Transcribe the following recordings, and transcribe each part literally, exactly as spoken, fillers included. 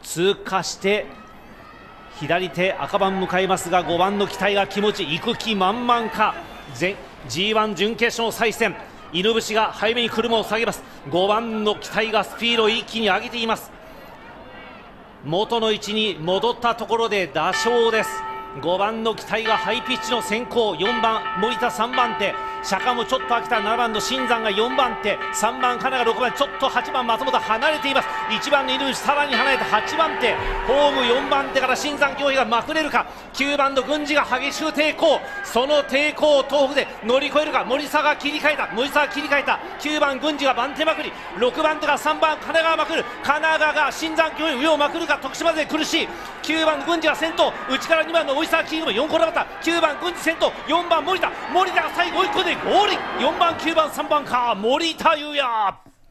通過して左手赤番向かいますが、ごばんの期待が気持ち行く気満々か。 ジーワン 準決勝の再戦、犬伏が早めに車を下げます。ごばんの期待がスピードを一気に上げています。元の位置に戻ったところで打賞です。ごばんの期待がハイピッチの先行、よんばん森田さんばん手、釈迦もちょっと飽きたななばんの新山がよんばん手、さんばん金がろくばん、ちょっとはちばん松本離れています。いちばんの犬伏さらに離れてはちばん手、ホームよんばん手から新山恭平がまくれるか。きゅうばんの郡司が激しく抵抗、その抵抗を東北で乗り越えるか。森沢が切り替えた、森沢切り替えた、きゅうばん郡司が番手まくり、ろくばん手がさんばん金川まくる、金川が新山恭平上をまくるか。徳島で苦しい、きゅうばん郡司が先頭、内からにばんの森沢キングもよんコーナーバッター、きゅうばん郡司先頭、よんばん森田、森田が最後追い込んでゴールイン、よんばんきゅうばんさんばんか森田裕也。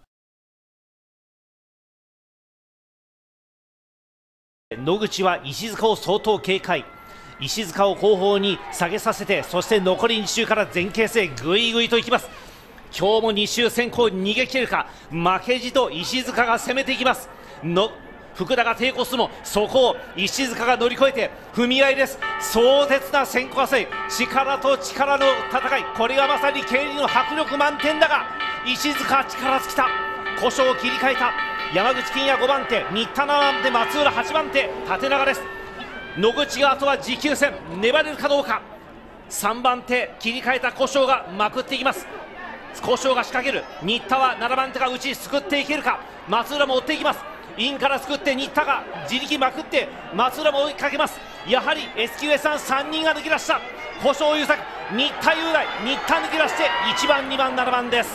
野口は石塚を相当警戒、石塚を後方に下げさせて、そして残りに周から前傾姿勢ぐいぐいといきます。今日もに周先行逃げ切れるか。負けじと石塚が攻めていきますの。福田が抵抗するも、そこを石塚が乗り越えて踏み合いです。壮絶な先行争い、力と力の戦い、これがまさに競輪の迫力満点だが、石塚力尽きた。古性を切り替えた山口金也ごばん手、新田ななばん手、松浦はちばん手、縦長です。野口があとは持久戦粘れるかどうか。さんばん手切り替えた古性がまくっていきます。古性が仕掛ける、新田はななばん手が内すくっていけるか。松浦も追っていきます。インからすくって新田が自力まくって松浦も追いかけます。やはり エスキューエス さんさんにんが抜き出した。古性優作、新田雄大、新田抜き出していちばんにばんななばんです。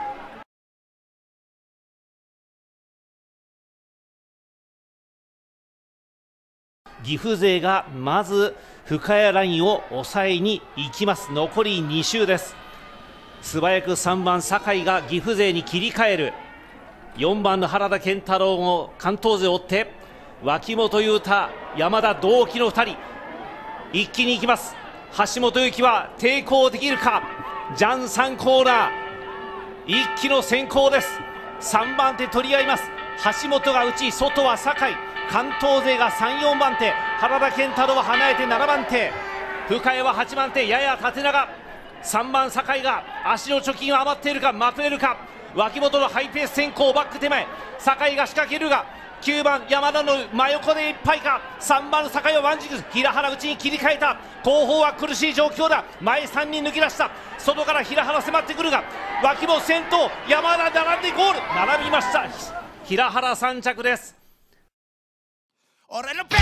岐阜勢がまず深谷ラインを抑えに行きます。残りに周です。素早くさんばん酒井が岐阜勢に切り替える。よんばんの原田健太郎も関東勢を追って脇本雄太、山田同期のふたり一気に行きます。橋本由紀は抵抗できるか。ジャンさんコーナー一気の先行です。さんばん手取り合います。橋本が内、外は酒井、関東勢がさん、よんばん手、原田健太郎は離れてななばん手、深谷ははちばん手、やや縦長、さんばん酒井が足の貯金は余っているか、まくれるか。脇本のハイペース先行、バック手前、酒井が仕掛けるがきゅうばん山田の真横でいっぱいか。さんばんの酒井はワンジグ、平原内に切り替えた。後方は苦しい状況だ。前さんにん抜き出した。外から平原迫ってくるが脇本先頭、山田並んでゴール、並びました。平原さん着です。俺のペ